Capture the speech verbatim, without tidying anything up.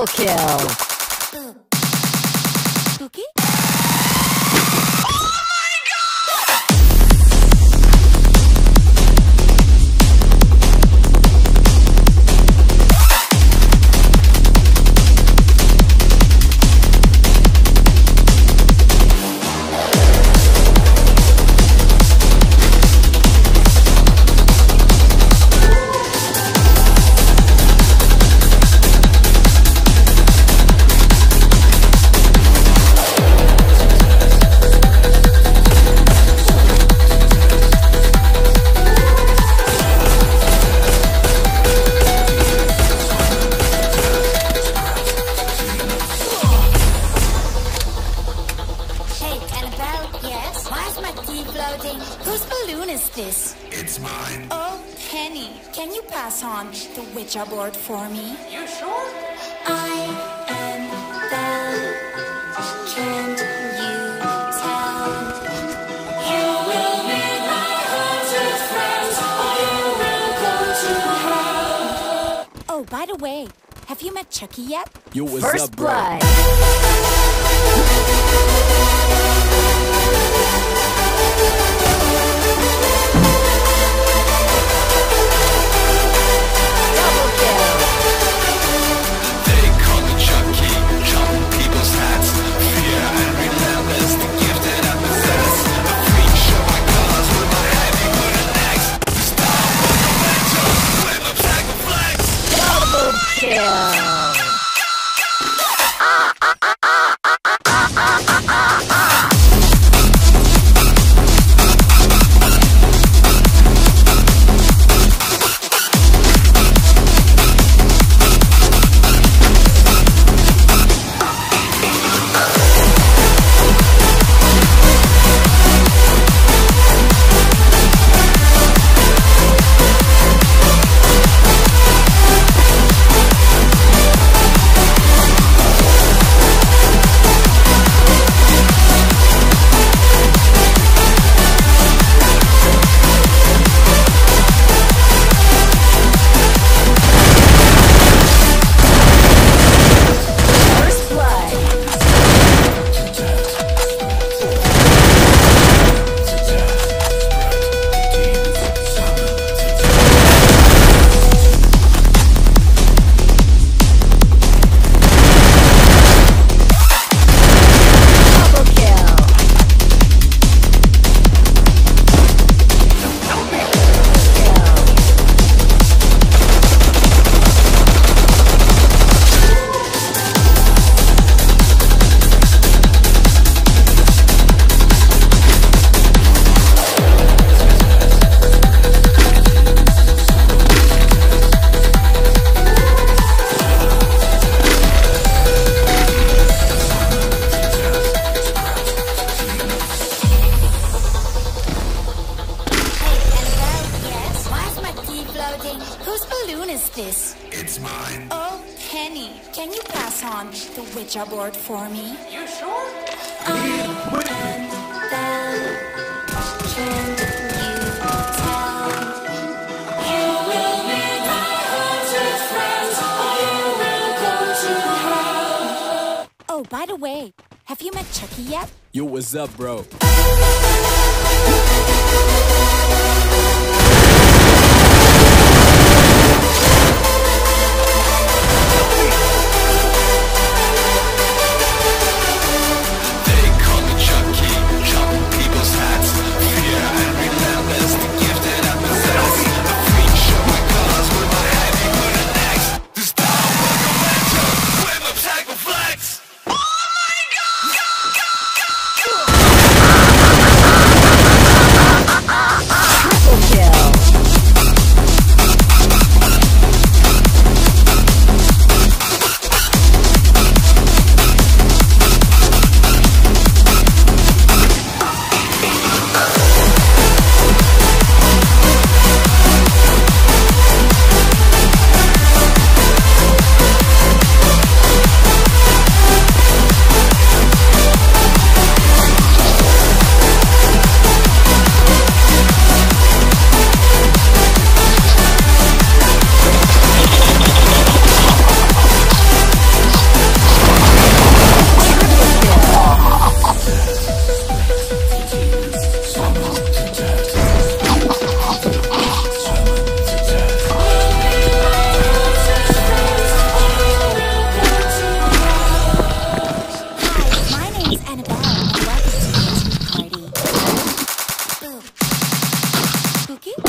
Double kill. Cookie? Whose balloon is this? It's mine. Oh, Penny, can you pass on the Ouija board for me? You sure? I am Belle. Can't you tell? You will meet my haunted friends, or you will go to hell. Oh, by the way, have you met Chucky yet? Yo, what's First up, bro? blood. Whose balloon is this? It's mine. Oh, Penny, can you pass on the Ouija board for me? You sure? I am Belle. Can you tell? You will meet my haunted friends, or you will go to hell. Oh, by the way, have you met Chucky yet? Yo, what's up, bro? Oh my God! Cookie?